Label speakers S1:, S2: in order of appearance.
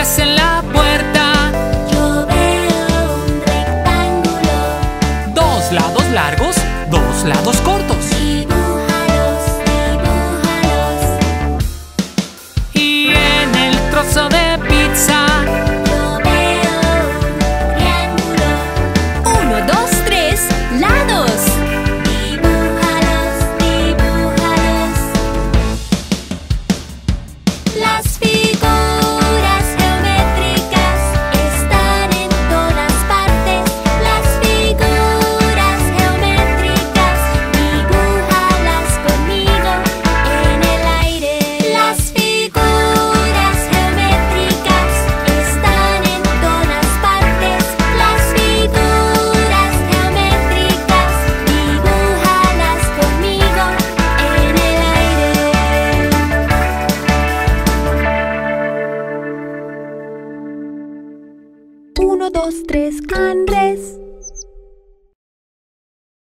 S1: figuras en la puerta.
S2: Yo veo un rectángulo.
S1: Dos lados largos, dos lados cortos.
S2: Dibújalos, dibújalos.
S1: Y en el trozo de pizza.
S2: Yo veo un triángulo.
S3: 1, 2, 3, lados.
S2: Dibújalos, dibújalos. Las figuras geométricas están en todas partes. Las figuras geométricas, dibújalas conmigo en el aire. Las figuras geométricas están en todas partes. Las figuras geométricas, dibújalas conmigo en el aire. 1, 2, 3, Andrés.